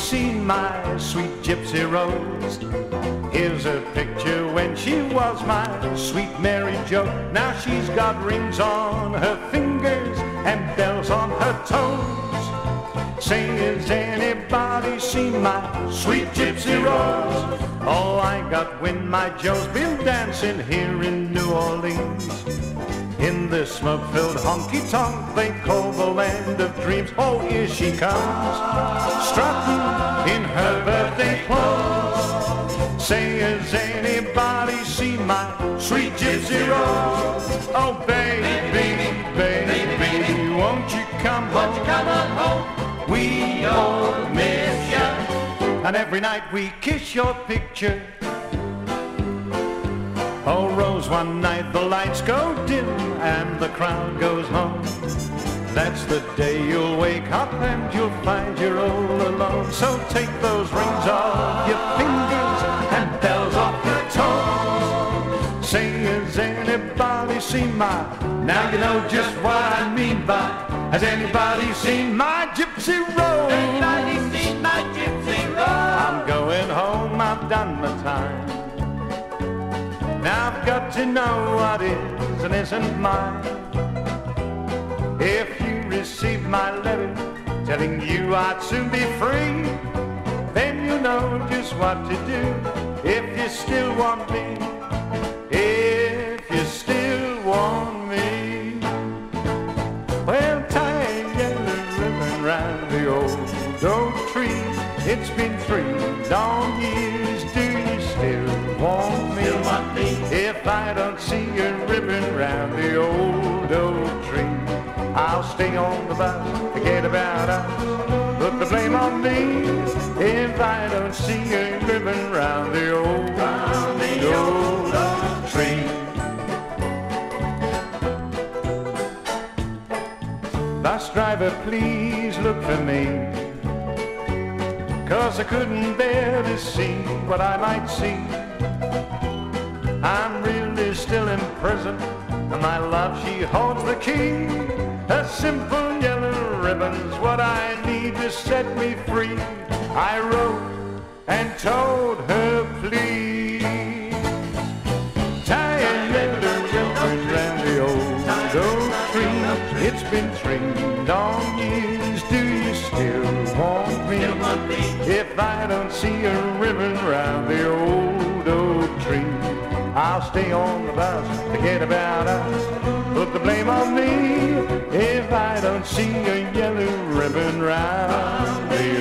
seen my sweet gypsy rose? Here's a picture when she was my sweet Mary Jo. Now she's got rings on her fingers and bells on her toes. Say, has anybody seen my sweet gypsy rose? Oh, I got when my Joe's been dancing here in New Orleans, in this smoke-filled honky-tonk they call the land of dreams. Oh, here she comes, strutting in her birthday clothes. Say, has anybody seen my sweet gypsy rose? Oh, baby, baby, won't you come home? We all miss you, and every night we kiss your picture. Oh, Rose, one night the lights go dim and the crowd goes home. That's the day you'll wake up and you'll find you're all alone. So take those rings off your fingers and bells off your toes. Say, has anybody seen my, now you know just what I mean by, has anybody seen my gypsy rose? Anybody seen my gypsy rose? I'm going home, I've done my time. Now I've got to know what is and isn't mine. If you receive my letter telling you I'd soon be free, then you know just what to do if you still want me. If you still want me, well, tie a yellow ribbon round the old oak tree. It's been 3 long years, do you still want me? Still want me? If I don't see a ribbon round the old oak tree, I'll stay on the bus, forget about us, put the blame on me. If I don't see a ribbon round the old oak tree. Bus driver, please look for me, 'cause I couldn't bear to see what I might see. I'm really still in prison, and my love, she holds the key. A simple yellow ribbon's what I need to set me free. I wrote and told her, please tie a yellow ribbon round the old oak tree. It's been 3 long years, do you still want me? If I don't see a ribbon round the old oak tree, I'll stay on the bus, forget about us, put the blame on me. If I don't see a yellow ribbon round the